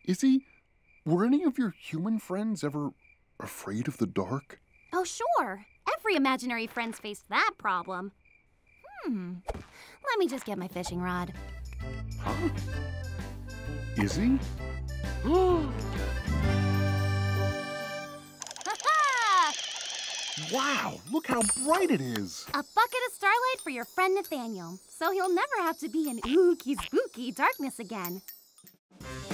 Izzy, were any of your human friends ever afraid of the dark? Oh, sure. Every imaginary friend's faced that problem. Let me just get my fishing rod. Huh? Izzy? Wow, look how bright it is! A bucket of starlight for your friend Nathaniel, so he'll never have to be in ooky spooky darkness again.